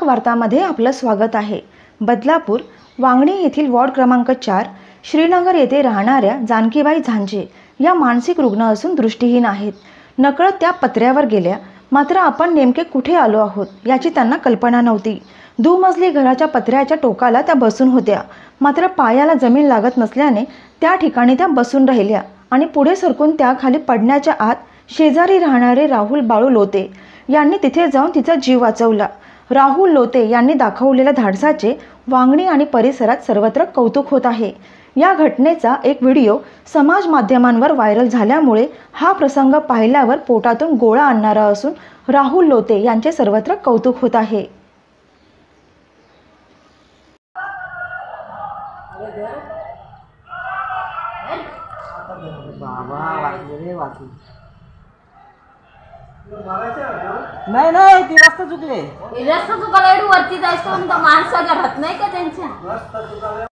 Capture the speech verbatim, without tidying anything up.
ठळक वार्तामध्ये आपलं स्वागत आहे। बदलापूर वांगणी येथील वॉर्ड क्रमांक चार श्रीनगर येथे राहणाऱ्या जानकीबाई झांजे या मानसिक रुग्ण असून दृष्टीहीन आहेत। नकळत त्या पत्र्यावर गेल्या, मात्र आपण नेमके कुठे आलो आहोत याची त्यांना कल्पना नव्हती। दुमजली घराच्या पत्र्याच्या टोकाला त्या बसून होत्या, मात्र पायाला जमीन लागत नसल्याने त्या ठिकाणी त्या बसून राहिल्या आणि पुढे सरकून त्या खाली पडण्याच्या आत शेजारी राहणारे राहुल बाळू लोते यांनी तिथे जाऊन तिचा जीव वाचवला। राहुल लोते यांनी दाखवलेल्या धाडसाचे वांगणी आणि परिसरात सर्वत्र कौतुक होत आहे। या घटनेचा एक व्हिडिओ समाज माध्यमांवर व्हायरल झाल्यामुळे हा प्रसंग पाहिल्यावर पोटातून गोळा आणणारा असून राहुल लोते यांचे सर्वत्र कौतुक होत आहे। नाही नाही ती रस्ता चुकले रस्ता चुकायला एवढी वरती जायचं म्हणून माणसाच्या हात नाही का त्यांच्या